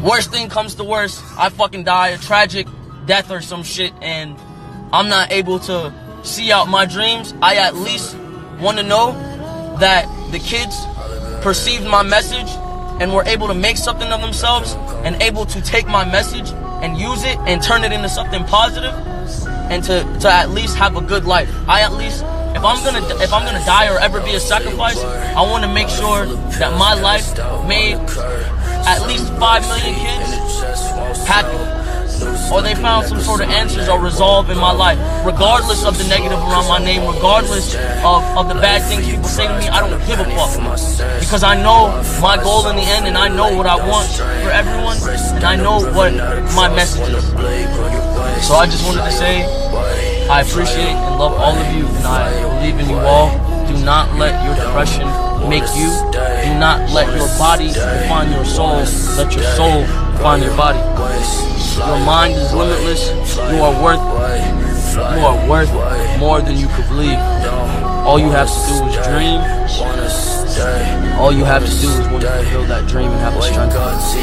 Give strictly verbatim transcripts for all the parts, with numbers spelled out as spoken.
worst thing comes to worst, I fucking die a tragic death or some shit, and I'm not able to see out my dreams, I at least want to know that the kids perceived my message and were able to make something of themselves and able to take my message and use it and turn it into something positive, and to, to at least have a good life. I at least, if I'm gonna if I'm gonna die or ever be a sacrifice, I want to make sure that my life made at least five million kids happy, or they found some sort of answers or resolve in my life, regardless of the negative around my name, regardless of, of the bad things people say to me. I don't give a fuck, because I know my goal in the end, and I know what I want for everyone, and I know what my message is. So I just wanted to say I appreciate and love all of you, and I believe in you all. Do not let your depression make you. Do not let your body define your soul. Let your soul define your body. Your mind is limitless. You are worth you are worth more than you could believe. All you have to do is dream. All you have to do is want to fulfill that dream and have the strength.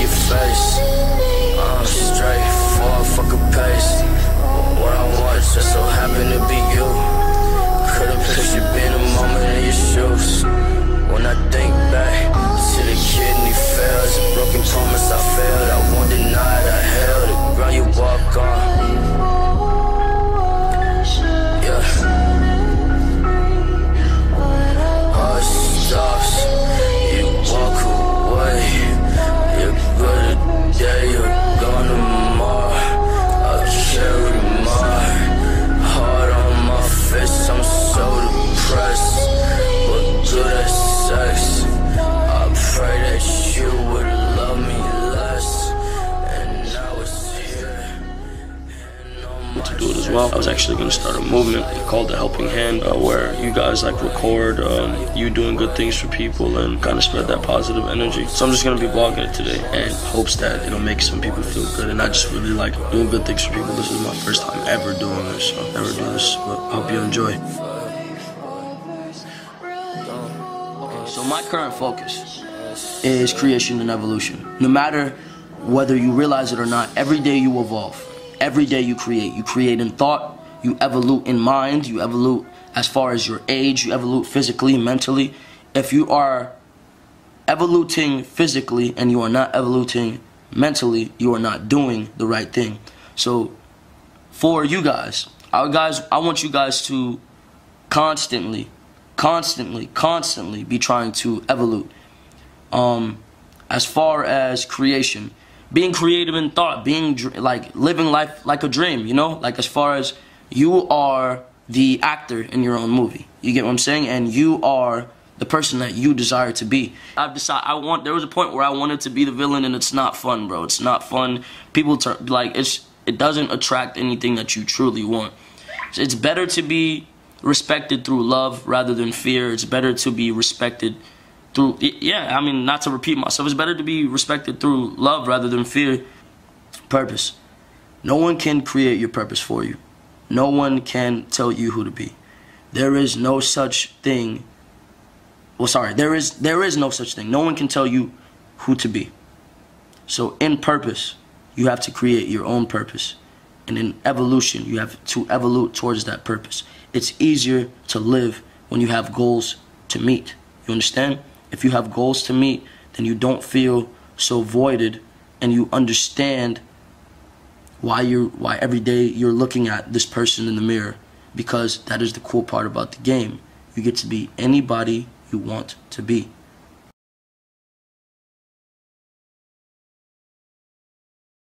I'm straight for a fucking pace. What I want just so happened to be you. Could've pictured being a moment in your shoes. When I think back to the kidney fails, a broken promise I failed. I won't deny it, I held it. Ground you walk on. Yeah. All stops. You walk away. You're good today, you're gone tomorrow. I carry my heart on my fist. I'm so depressed, but good at sex. I pray that you would love me less. And now it's here. To do it as well, I was actually going to start a movement called The Helping Hand, uh, where you guys like record um, you doing good things for people and kind of spread that positive energy. So I'm just going to be vlogging it today, and hopes that it'll make some people feel good. And I just really like doing good things for people. This is my first time ever doing this, so I'll never do this, but I hope you enjoy. So my current focus is creation and evolution. No matter whether you realize it or not, every day you evolve. Every day you create. You create in thought, you evolve in mind, you evolve as far as your age, you evolve physically, mentally. If you are evoluting physically and you are not evoluting mentally, you are not doing the right thing. So for you guys, our guys, I want you guys to constantly Constantly, constantly be trying to evolve. Um, as far as creation, being creative in thought, being like living life like a dream, you know, like as far as you are the actor in your own movie. You get what I'm saying? And you are the person that you desire to be. I've decided I want. There was a point where I wanted to be the villain, and it's not fun, bro. It's not fun. People turn like it's. It doesn't attract anything that you truly want. So it's better to be respected through love rather than fear. It's better to be respected through, yeah, I mean, not to repeat myself, it's better to be respected through love rather than fear. Purpose. No one can create your purpose for you. No one can tell you who to be. There is no such thing. Well, sorry, there is there is no such thing. No one can tell you who to be. So in purpose, you have to create your own purpose. And in evolution, you have to evolve towards that purpose. It's easier to live when you have goals to meet. You understand? If you have goals to meet, then you don't feel so voided, and you understand why you're why every day you're looking at this person in the mirror, because that is the cool part about the game. You get to be anybody you want to be.